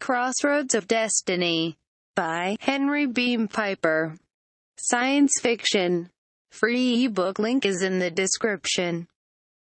Crossroads of Destiny by Henry Beam Piper. Science fiction. Free ebook link is in the description.